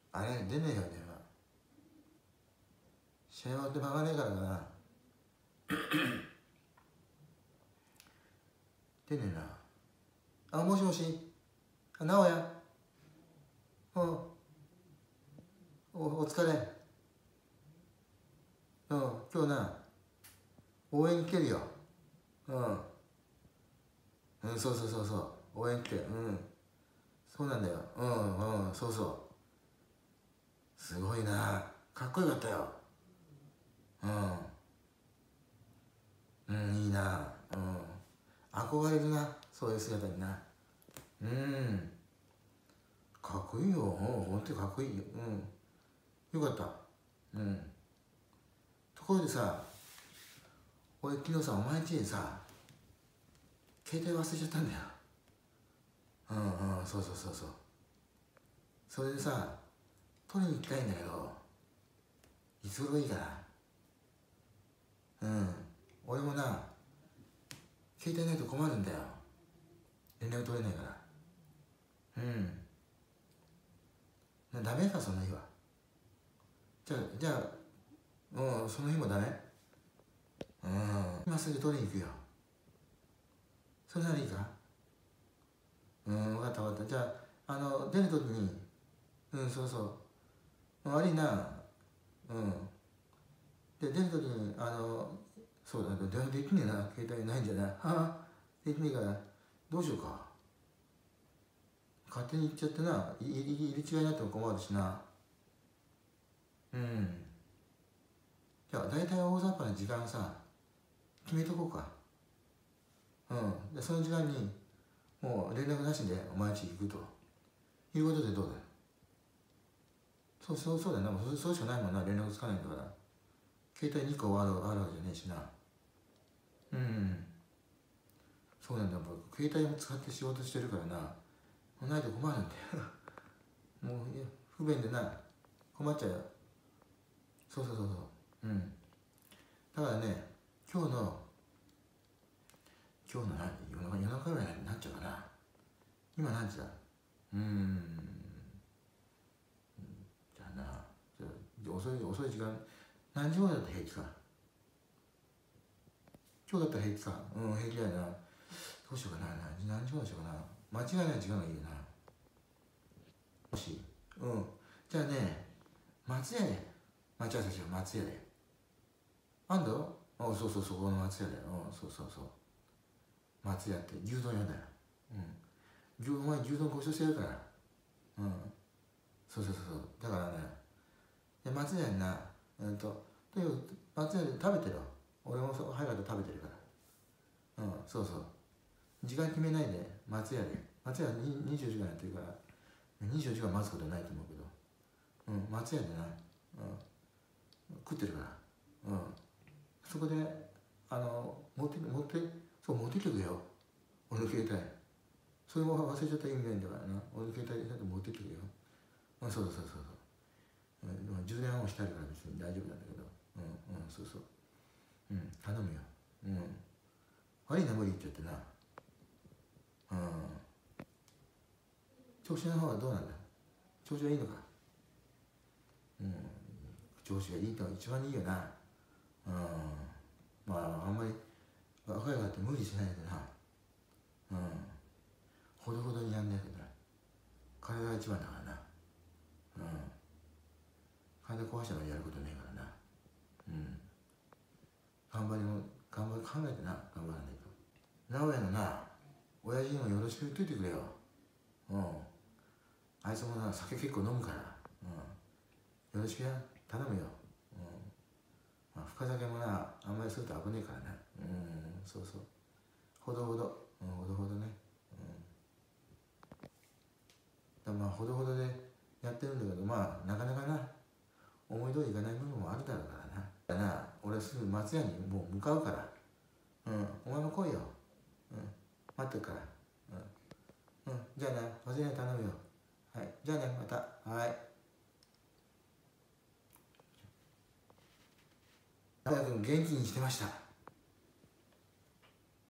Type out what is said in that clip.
あれ出ねえよ電話。試合終わってバカねえからかな。出ねえな。あ、もしもし、あ、直哉。お疲れ。今日な応援来てるよ。そうそうそうそう、応援来て、そうなんだよ。そうそう、すごいな、かっこよかったよ。いいな。憧れるな、そういう姿にな。かっこいいよ。本当にかっこいいよ。よかった。ところでさ、俺昨日さ、お前ん家にさ、携帯忘れちゃったんだよ。そうそうそうそう。それでさ、取りに行きたいんだけど、いつ頃いいかな。俺もな、携帯ないと困るんだよ。連絡取れないから。ダメか、その日は。じゃあ、その日もダメ。今すぐ取りに行くよ。それならいいか。分かった分かった。じゃあ、出るときに、そうそう。悪いな。で、出るときに、そうだ、電話できねえな。携帯ないんじゃない。できねえから、どうしようか。勝手に行っちゃってな、入り違いになっても困るしな。じゃあ、大体大雑把な時間さ、決めとこうか。で、その時間に、もう連絡なしでお前ん家行くと。いうことでどうだよ。そうだよな。もうそうしかないもんな、連絡つかないんだから。携帯2個あるわけじゃねえしな。そうなんだよ。僕、携帯も使って仕事してるからな。もうないと困るんだよ。もう不便でな、困っちゃうよ。そう。だからね、今日の何、夜中ぐらいになっちゃうかな。今何時だ。じゃあな、遅い時間、何時頃だったら平気か。今日だったら平気か。平気だよな。どうしようかな。何時頃にしようかな。間違いない時間がいいよな。もし。じゃあね、松屋で待ち合わせしよう。松屋で。あんだろ。そう、そこの松屋で。そう。松屋って牛丼屋だよ。お前牛丼ご馳走してるから。そう。だからね、松屋にな、とにかく松屋で食べてろ。俺も早かったら食べてるから。そう。時間決めないで、松屋で。松屋は24時間やってるから、24時間待つことはないと思うけど、松屋でな、食ってるから、そこで、持ってきてくれよ。俺の携帯。それも忘れちゃったら意味ないんだからな。俺の携帯で持ってきてくれよ。そう。充電はしてあるから別に大丈夫なんだけど。そう。頼むよ。悪いな、無理って言ってな。調子の方はどうなんだ。調子はいいのか。調子がいいのが一番いいよな。まあ、あんまり若いからって無理しないでな。ほどほどにやんないけどな。体が一番だからな。体壊したらやることねえからな。考えてな、頑張らないと。名古屋のな、親父にもよろしく言っといてくれよ。あいつもな、酒結構飲むから。よろしくや、頼むよ。深酒もな、あんまりすると危ねえからな。そう。ほどほどね。まあ、ほどほどでやってるんだけど、まあ、なかなかな、思い通りいかない部分もあるだろうからな。だからな、俺すぐ松屋にもう向かうから。お前も来いよ。待ってるから。じゃあな、忘れない頼むよ。はい、じゃあね、また。はい。早く元気にしてました。